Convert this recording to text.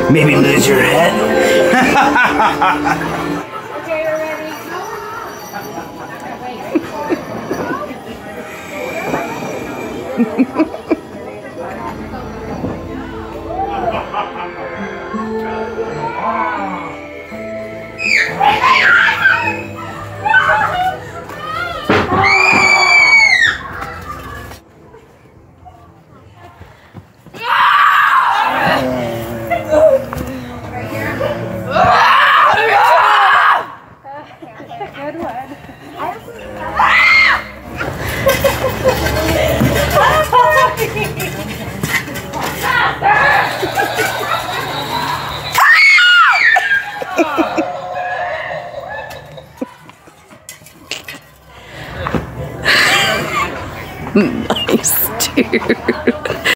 Maybe lose your head. Okay, we're ready. Good one. Nice, dude.